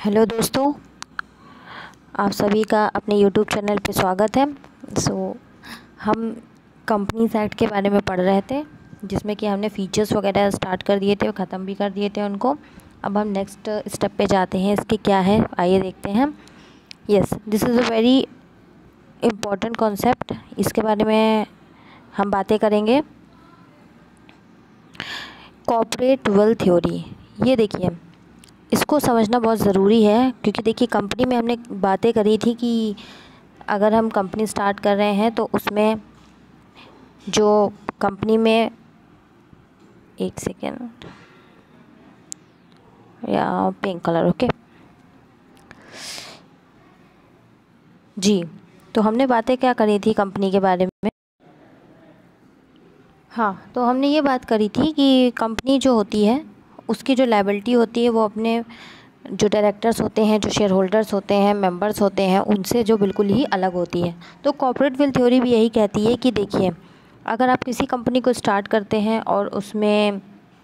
Hello दोस्तों, आप सभी का अपने यूट्यूब चैनल पे स्वागत है। हम कंपनी एक्ट के बारे में पढ़ रहे थे, जिसमें कि हमने फ़ीचर्स वगैरह स्टार्ट कर दिए थे और ख़त्म भी कर दिए थे उनको। अब हम नेक्स्ट स्टेप पे जाते हैं, इसके क्या है आइए देखते हैं। Yes, this is a very important concept. इसके बारे में हम बातें करेंगे। कॉर्पोरेट वेल्थ थ्योरी, ये देखिए, इसको समझना बहुत ज़रूरी है, क्योंकि देखिए कंपनी में हमने बातें करी थी कि अगर हम कंपनी स्टार्ट कर रहे हैं तो उसमें जो कंपनी में, एक सेकेंड, या पिंक कलर, ओके जी। तो हमने बातें क्या करी थी कंपनी के बारे में। हाँ, तो हमने ये बात करी थी कि कंपनी जो होती है उसकी जो लायबिलिटी होती है वो अपने जो डायरेक्टर्स होते हैं, जो शेयर होल्डर्स होते हैं, मेंबर्स होते हैं, उनसे जो बिल्कुल ही अलग होती है। तो कॉर्पोरेट वेल्थ थ्योरी भी यही कहती है कि देखिए, अगर आप किसी कंपनी को स्टार्ट करते हैं और उसमें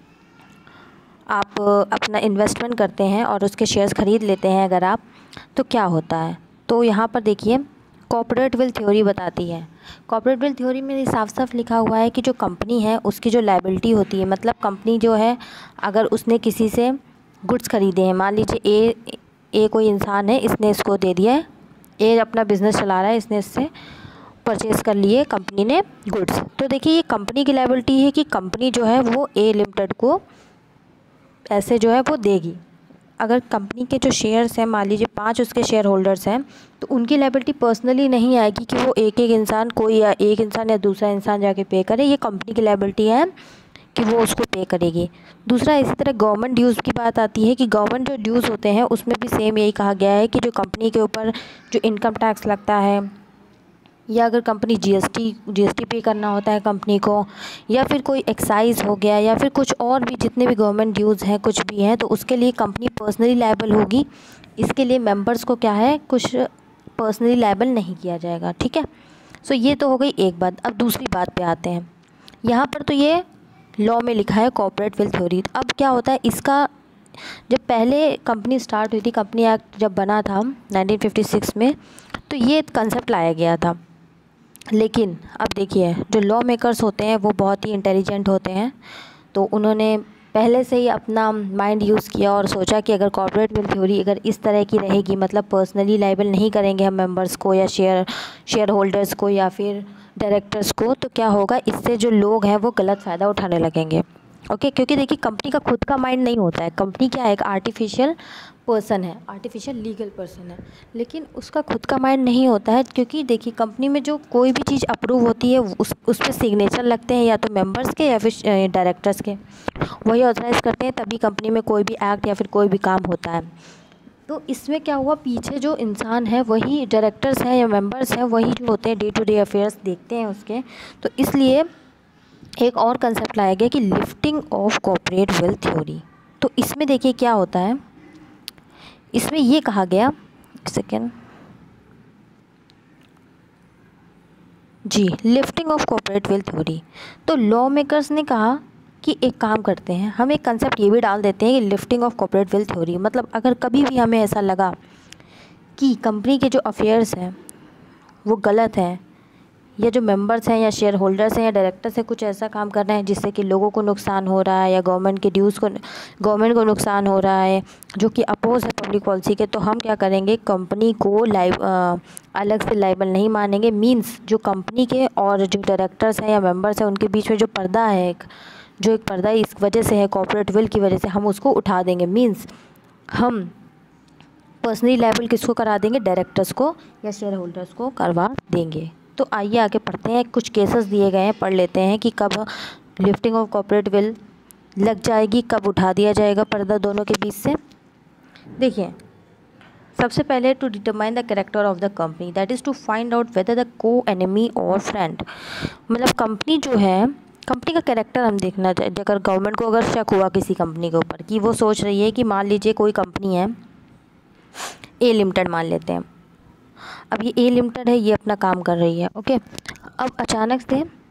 आप अपना इन्वेस्टमेंट करते हैं और उसके शेयर्स ख़रीद लेते हैं अगर आप, तो क्या होता है। तो यहाँ पर देखिए कॉर्पोरेट वेल्थ थ्योरी बताती है। कॉर्पोरेट वेल्थ थ्योरी में साफ साफ लिखा हुआ है कि जो कंपनी है उसकी जो लायबिलिटी होती है, मतलब कंपनी जो है, अगर उसने किसी से गुड्स ख़रीदे हैं, मान लीजिए ए कोई इंसान है, इसने इसको दे दिया है, ए अपना बिज़नेस चला रहा है, इसने इससे परचेज़ कर लिए कंपनी ने गुड्स। तो देखिए ये कंपनी की लायबिलिटी है कि कंपनी जो है वो ए लिमिटेड को ऐसे जो है वो देगी। अगर कंपनी के जो शेयर्स हैं, मान लीजिए 5 उसके शेयर होल्डर्स हैं, तो उनकी लायबिलिटी पर्सनली नहीं आएगी कि वो एक इंसान, कोई या एक इंसान या दूसरा इंसान जाके पे करे। ये कंपनी की लायबिलिटी है कि वो उसको पे करेगी। दूसरा, इसी तरह गवर्नमेंट ड्यूज़ की बात आती है कि गवर्नमेंट जो ड्यूज़ होते हैं उसमें भी सेम यही कहा गया है कि जो कंपनी के ऊपर जो इनकम टैक्स लगता है, या अगर कंपनी जीएसटी पे करना होता है कंपनी को, या फिर कोई एक्साइज़ हो गया, या फिर कुछ और भी जितने भी गवर्नमेंट ड्यूज़ हैं कुछ भी हैं, तो उसके लिए कंपनी पर्सनली लायबल होगी। इसके लिए मेंबर्स को क्या है, कुछ पर्सनली लायबल नहीं किया जाएगा। ठीक है, सो ये तो हो गई एक बात। अब दूसरी बात पे आते हैं। यहाँ पर तो ये लॉ में लिखा है कॉर्पोरेट वेल्थ थ्योरी। अब क्या होता है इसका, जब पहले कंपनी स्टार्ट हुई थी, कंपनी एक्ट जब बना था 1956 में, तो ये कंसेप्ट लाया गया था। लेकिन अब देखिए जो लॉ मेकर्स होते हैं वो बहुत ही इंटेलिजेंट होते हैं, तो उन्होंने पहले से ही अपना माइंड यूज़ किया और सोचा कि अगर कॉर्पोरेट वेल्थ थ्योरी अगर इस तरह की रहेगी, मतलब पर्सनली लायबल नहीं करेंगे हम मेंबर्स को या शेयर होल्डर्स को या फिर डायरेक्टर्स को, तो क्या होगा, इससे जो लोग हैं वो गलत फ़ायदा उठाने लगेंगे। ओके, क्योंकि देखिए कंपनी का खुद का माइंड नहीं होता है। कंपनी क्या है, एक आर्टिफिशियल पर्सन है, आर्टिफिशियल लीगल पर्सन है, लेकिन उसका खुद का माइंड नहीं होता है। क्योंकि देखिए कंपनी में जो कोई भी चीज़ अप्रूव होती है उस पर सिग्नेचर लगते हैं, या तो मेंबर्स के या फिर डायरेक्टर्स के, वही ऑथराइज़ करते हैं, तभी कंपनी में कोई भी एक्ट या फिर कोई भी काम होता है। तो इसमें क्या हुआ, पीछे जो इंसान है वही डायरेक्टर्स हैं या मेंबर्स हैं, वही जो होते हैं डे टू डे अफेयर्स देखते हैं उसके। तो इसलिए एक और कंसेप्ट लाया गया कि lifting of corporate wealth theory. तो इसमें देखिए क्या होता है, इसमें ये कहा गया, सेकेंड जी, lifting of corporate wealth theory. तो लॉ मेकर्स ने कहा कि एक काम करते हैं, हम एक कंसेप्ट ये भी डाल देते हैं कि lifting of corporate wealth theory, मतलब अगर कभी भी हमें ऐसा लगा कि कंपनी के जो अफेयर्स हैं वो गलत हैं, या जो मेंबर्स हैं या शेयर होल्डर्स हैं या डायरेक्टर्स हैं कुछ ऐसा काम कर रहे हैं जिससे कि लोगों को नुकसान हो रहा है, या गवर्नमेंट को नुकसान हो रहा है, जो कि अपोज है पब्लिक पॉलिसी के, तो हम क्या करेंगे, कंपनी को अलग से लायबल नहीं मानेंगे। मींस जो कंपनी के और जो डायरेक्टर्स हैं या मेंबर्स हैं उनके बीच में जो पर्दा है, जो एक पर्दा इस वजह से है, कॉर्पोरेट वेल्थ की वजह से, हम उसको उठा देंगे। मींस हम पर्सनली लायबल किसको करा देंगे, डायरेक्टर्स को या शेयर होल्डर्स को करवा देंगे। तो आइए आगे पढ़ते हैं, कुछ केसेस दिए गए हैं, पढ़ लेते हैं कि कब लिफ्टिंग ऑफ कॉर्पोरेट वेल्थ लग जाएगी, कब उठा दिया जाएगा पर्दा दोनों के बीच से। देखिए, सबसे पहले to determine the character of the company, that is to find out whether the co enemy और फ्रेंड, मतलब कंपनी जो है, कंपनी का कैरेक्टर हम देखना चाहिए। अगर गवर्नमेंट को अगर शक हुआ किसी कंपनी के ऊपर कि वो सोच रही है कि, मान लीजिए कोई कंपनी है ए लिमिटेड, मान लेते हैं, अब ये ए लिमिटेड है, ये अपना काम कर रही है, ओके। अब अचानक से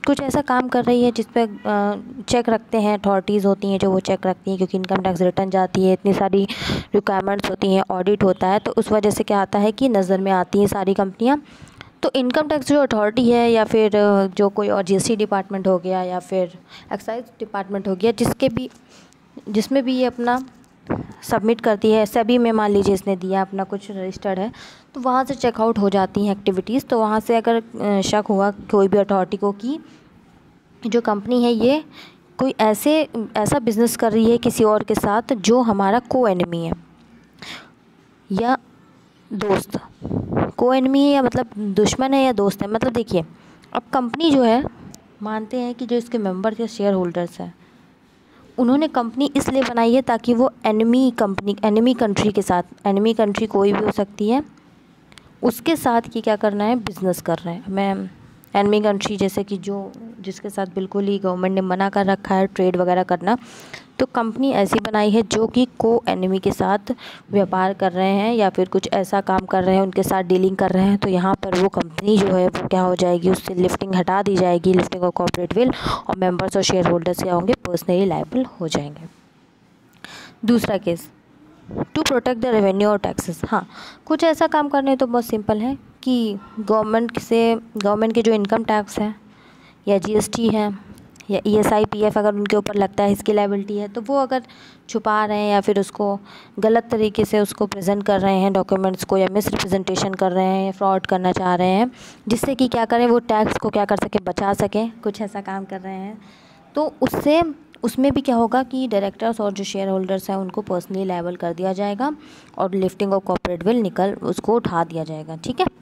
कुछ ऐसा काम कर रही है जिस पे चेक रखते हैं, अथॉरिटीज़ होती हैं जो वो चेक रखती हैं, क्योंकि इनकम टैक्स रिटर्न जाती है, इतनी सारी रिक्वायरमेंट्स होती हैं, ऑडिट होता है, तो उस वजह से क्या आता है कि नज़र में आती हैं सारी कंपनियाँ। तो इनकम टैक्स जो अथॉरिटी है या फिर जो कोई और जीएसटी डिपार्टमेंट हो गया या फिर एक्साइज डिपार्टमेंट हो गया, जिसमें भी ये अपना सबमिट करती है, सभी में मान लीजिए इसने दिया अपना कुछ रजिस्टर्ड है, तो वहाँ से चेकआउट हो जाती हैं एक्टिविटीज़। तो वहाँ से अगर शक हुआ कोई भी अथॉरिटी को कि जो कंपनी है ये कोई ऐसा बिज़नेस कर रही है किसी और के साथ जो हमारा को एनिमी है या दोस्त, को एनिमी है या मतलब दुश्मन है या दोस्त है। मतलब देखिए, अब कंपनी जो है, मानते हैं कि जो इसके मेंबर या शेयर होल्डर्स हैं, उन्होंने कंपनी इसलिए बनाई है ताकि वो एनिमी कंट्री के साथ, एनिमी कंट्री कोई भी हो सकती है, उसके साथ ये क्या करना है, बिज़नेस कर रहे हैं। मैं एनिमी कंट्री जैसे कि जिसके साथ बिल्कुल ही गवर्नमेंट ने मना कर रखा है ट्रेड वगैरह करना, तो कंपनी ऐसी बनाई है जो कि को एनिमी के साथ व्यापार कर रहे हैं या फिर कुछ ऐसा काम कर रहे हैं, उनके साथ डीलिंग कर रहे हैं। तो यहाँ पर वो कंपनी जो है वो क्या हो जाएगी, उससे लिफ्टिंग हटा दी जाएगी, लिफ्टिंग ऑफ कॉर्पोरेट विल, और मेंबर्स और शेयर होल्डर्स क्या होंगे, पर्सनली लायबल हो जाएंगे। दूसरा case, to protect the revenue और टैक्सेस। हाँ, कुछ ऐसा काम करने तो बहुत सिंपल है कि गवर्नमेंट के जो इनकम टैक्स है या जीएसटी है या ईएसआई पीएफ अगर उनके ऊपर लगता है, इसकी लायबिलिटी है, तो वो अगर छुपा रहे हैं या फिर उसको गलत तरीके से उसको प्रेजेंट कर रहे हैं डॉक्यूमेंट्स को, या मिस रिप्रेजेंटेशन कर रहे हैं या फ्रॉड करना चाह रहे हैं, जिससे कि क्या करें, वो टैक्स को क्या कर सके, बचा सकें, कुछ ऐसा काम कर रहे हैं, तो उसमें भी क्या होगा कि डायरेक्टर्स और जो शेयर होल्डर्स हैं उनको पर्सनली लायबल कर दिया जाएगा और लिफ्टिंग ऑफ कॉर्पोरेट विल उसको उठा दिया जाएगा। ठीक है।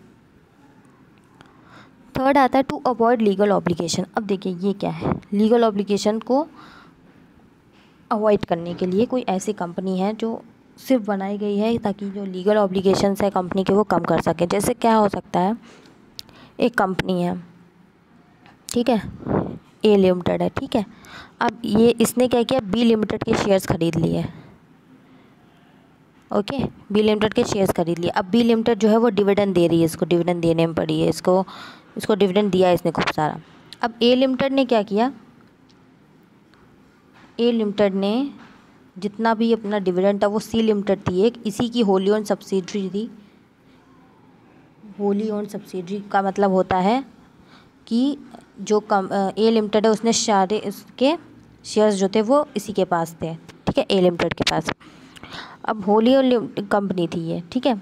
थर्ड आता है टू अवॉइड लीगल ऑब्लिगेशन। अब देखिए ये क्या है, लीगल ऑब्लिगेशन को अवॉइड करने के लिए कोई ऐसी कंपनी है जो सिर्फ बनाई गई है ताकि जो लीगल ऑब्लिगेशंस है कंपनी के वो कम कर सके। जैसे क्या हो सकता है, एक कंपनी है, ठीक है, ए लिमिटेड है, ठीक है, अब इसने क्या किया, बी लिमिटेड के शेयर्स खरीद लिए, ओके, बी लिमिटेड के शेयर्स खरीद लिए। अब बी लिमिटेड जो है वो डिविडेंड दे रही है, इसको डिविडेंड देने में पड़ी है, इसको डिविडेंड दिया है इसने खूब सारा। अब ए लिमिटेड ने क्या किया, ए लिमिटेड ने जितना भी अपना डिविडेंड था वो सी लिमिटेड थी, एक इसी की होली ओन सब्सिडरी थी। होली ओन सब्सिडरी का मतलब होता है कि जो ए लिमिटेड है उसने सारे इसके शेयर्स जो थे वो इसी के पास थे, ठीक है, ए लिमिटेड के पास। अब होली ओन कंपनी थी ये, ठीक है।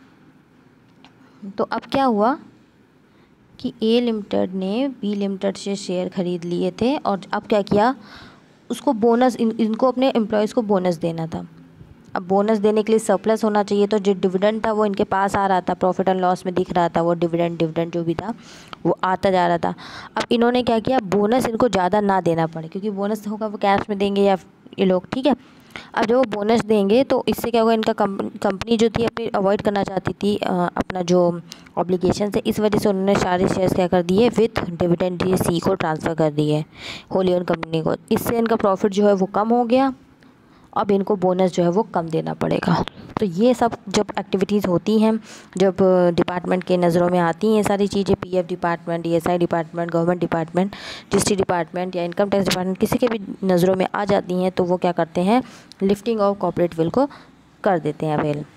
तो अब क्या हुआ कि ए लिमिटेड ने बी लिमिटेड से शेयर खरीद लिए थे और अब क्या किया, उसको बोनस, इनको अपने एम्प्लॉयज़ को बोनस देना था। अब बोनस देने के लिए सरप्लस होना चाहिए, तो जो डिविडेंड था वो इनके पास आ रहा था, प्रॉफिट एंड लॉस में दिख रहा था, वो डिविडेंड जो भी था वो आता जा रहा था। अब इन्होंने क्या किया, बोनस इनको ज़्यादा ना देना पड़े, क्योंकि बोनस होगा वो कैश में देंगे या ये लोग, ठीक है। अब जब वो बोनस देंगे तो इससे क्या होगा, इनका कंपनी जो थी अपनी अवॉइड करना चाहती थी अपना जो ऑब्लिगेशन है, इस वजह से उन्होंने सारे शेयर्स क्या कर दिए, विथ डिविडेंड ये सी को ट्रांसफ़र कर दिए होली ओन कंपनी को। इससे इनका प्रॉफिट जो है वो कम हो गया, अब इनको बोनस जो है वो कम देना पड़ेगा। तो ये सब जब एक्टिविटीज़ होती हैं, जब डिपार्टमेंट के नज़रों में आती हैं सारी चीज़ें, PF department, ESI department, government department, GST department या इनकम टैक्स डिपार्टमेंट, किसी के भी नज़रों में आ जाती हैं, तो वो क्या करते हैं, लिफ्टिंग ऑफ कॉर्पोरेट विल को कर देते हैं अवेल।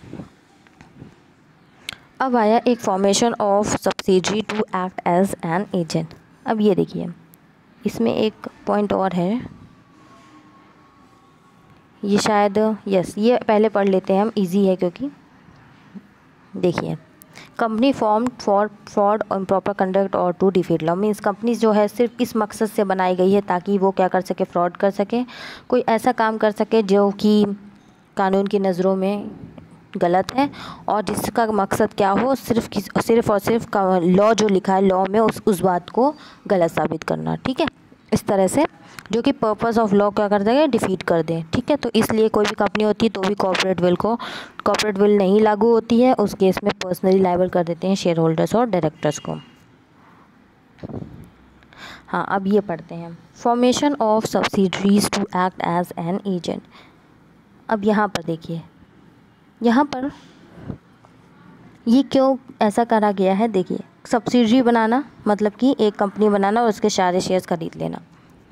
अब आया एक formation of subsidiary to act as an agent. अब ये देखिए, इसमें एक पॉइंट और है, ये शायद ये पहले पढ़ लेते हैं हम, इजी है क्योंकि देखिए, कंपनी फॉर्म फॉर फ्रॉड और इम्प्रॉपर कंडक्ट और to defeat law. Means company जो है सिर्फ इस मकसद से बनाई गई है ताकि वो क्या कर सके, फ्रॉड कर सके, कोई ऐसा काम कर सके जो कि कानून की नज़रों में गलत है और जिसका मकसद क्या हो, सिर्फ और सिर्फ लॉ जो लिखा है लॉ में उस बात को गलत साबित करना, ठीक है, इस तरह से, जो कि पर्पस ऑफ लॉ क्या कर देंगे, डिफीट कर दें, ठीक है। तो इसलिए कोई भी कंपनी होती है तो भी कॉर्पोरेट विल नहीं लागू होती है, उस केस में पर्सनली लायबल कर देते हैं शेयर होल्डर्स और डायरेक्टर्स को। हाँ, अब ये पढ़ते हैं, formation of subsidiaries to act as an agent. अब यहाँ पर देखिए, यहाँ पर ये क्यों ऐसा करा गया है, देखिए सब्सिडरी बनाना, मतलब कि एक कंपनी बनाना और उसके सारे शेयर्स खरीद लेना।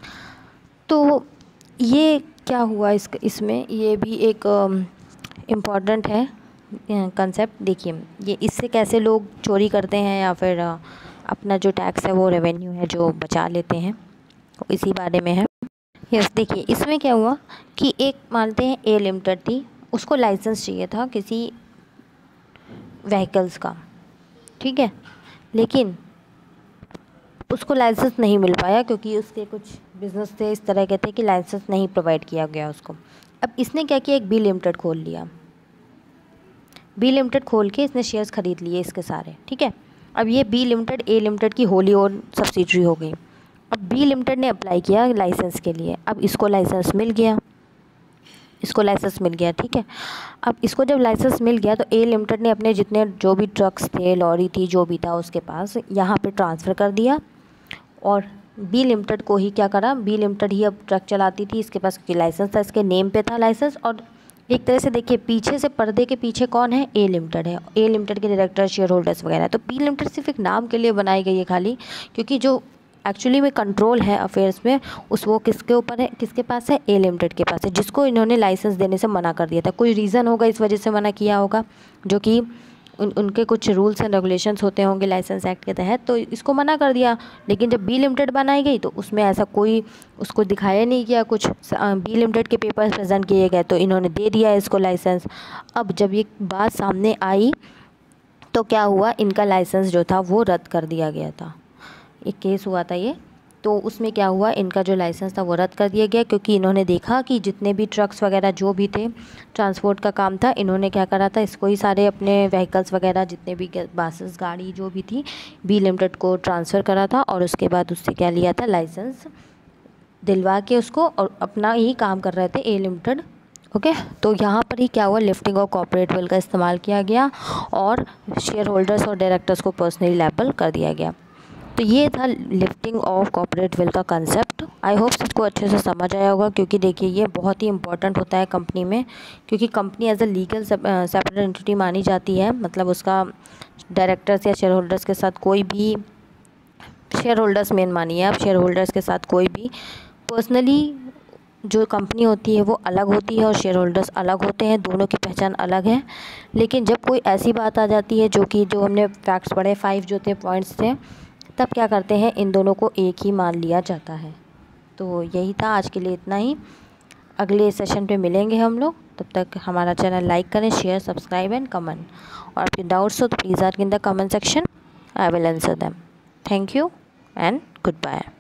तो ये क्या हुआ इसमें ये भी एक इम्पॉर्टेंट है कंसेप्ट। देखिए ये इससे कैसे लोग चोरी करते हैं या फिर अपना जो टैक्स है वो रेवेन्यू है जो बचा लेते हैं, इसी बारे में है। यस, देखिए इसमें क्या हुआ कि एक मानते हैं ए लिमिटेड थी, उसको लाइसेंस चाहिए था किसी व्हीकल्स का, ठीक है, लेकिन उसको लाइसेंस नहीं मिल पाया क्योंकि उसके कुछ बिज़नेस थे इस तरह के थे कि लाइसेंस नहीं प्रोवाइड किया गया उसको। अब इसने क्या किया, एक बी लिमिटेड खोल लिया। बी लिमिटेड खोल के इसने शेयर्स खरीद लिए इसके सारे, ठीक है। अब ये बी लिमिटेड ए लिमिटेड की होली ओन सब्सिडरी हो गई। अब बी लिमिटेड ने अप्लाई किया लाइसेंस के लिए, अब इसको लाइसेंस मिल गया, इसको लाइसेंस मिल गया, ठीक है। अब इसको जब लाइसेंस मिल गया तो ए लिमिटेड ने अपने जितने जो भी ट्रक्स थे, लॉरी थी, जो भी था उसके पास यहाँ पे ट्रांसफ़र कर दिया। और बी लिमिटेड को ही क्या करा, बी लिमिटेड ही अब ट्रक चलाती थी, इसके पास लाइसेंस था, इसके नेम पे था लाइसेंस। और एक तरह से देखिए पीछे से पर्दे के पीछे कौन है, ए लिमिटेड है, ए लिमिटेड के डायरेक्टर, शेयर होल्डर्स वगैरह। तो बी लिमिटेड सिर्फ एक नाम के लिए बनाई गई है खाली, क्योंकि जो एक्चुअली में कंट्रोल है अफेयर्स में वो किसके ऊपर है, किसके पास है, ए लिमिटेड के पास है, जिसको इन्होंने लाइसेंस देने से मना कर दिया था। कोई रीज़न होगा इस वजह से मना किया होगा, जो कि उनके कुछ रूल्स एंड रेगुलेशंस होते होंगे लाइसेंस एक्ट के तहत, तो इसको मना कर दिया। लेकिन जब बी लिमिटेड बनाई गई तो उसमें ऐसा कोई उसको दिखाया नहीं गया, कुछ बी लिमिटेड के पेपर्स प्रेजेंट किए गए तो इन्होंने दे दिया इसको लाइसेंस। अब जब ये बात सामने आई तो क्या हुआ, इनका लाइसेंस जो था वो रद्द कर दिया गया था। एक केस हुआ था ये, तो उसमें क्या हुआ, इनका जो लाइसेंस था वो रद्द कर दिया गया, क्योंकि इन्होंने देखा कि जितने भी ट्रक्स वगैरह जो भी थे, ट्रांसपोर्ट का काम था, इन्होंने क्या करा था, इसको ही सारे अपने व्हीकल्स वगैरह जितने भी बसेस गाड़ी जो भी थी बी लिमिटेड को ट्रांसफ़र करा था। और उसके बाद उससे क्या लिया था, लाइसेंस दिलवा के उसको, और अपना ही काम कर रहे थे ए लिमिटेड। ओके, तो यहाँ पर ही क्या हुआ, लिफ्टिंग ऑफ कॉर्पोरेट विल का इस्तेमाल किया गया और शेयर होल्डर्स और डायरेक्टर्स को पर्सनली लायबल कर दिया गया। तो ये था लिफ्टिंग ऑफ कॉर्पोरेट विल का कंसेप्ट। आई होप सबको अच्छे से समझ आया होगा, क्योंकि देखिए ये बहुत ही इंपॉर्टेंट होता है कंपनी में, क्योंकि company as a legal separate entity मानी जाती है। मतलब उसका डायरेक्टर्स या शेयर होल्डर्स के साथ कोई भी, शेयर होल्डर्स मेन मानिए आप, शेयर होल्डर्स के साथ कोई भी पर्सनली जो कंपनी होती है वो अलग होती है और शेयर होल्डर्स अलग होते हैं, दोनों की पहचान अलग है। लेकिन जब कोई ऐसी बात आ जाती है जो हमने फैक्ट्स पढ़े, 5 जो थे पॉइंट्स थे, तब क्या करते हैं, इन दोनों को एक ही मान लिया जाता है। तो यही था आज के लिए, इतना ही। अगले सेशन पे मिलेंगे हम लोग, तब तक हमारा चैनल लाइक करें, शेयर, सब्सक्राइब एंड कमेंट। और आपके डाउट्स हो तो please ask in the comment section, I will answer them. Thank you and good bye.